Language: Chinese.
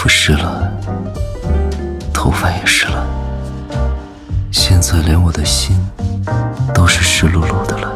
服湿了，头发也湿了，现在连我的心都是湿漉漉的了。